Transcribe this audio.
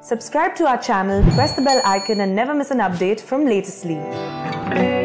Subscribe to our channel, press the bell icon and never miss an update from Latestly.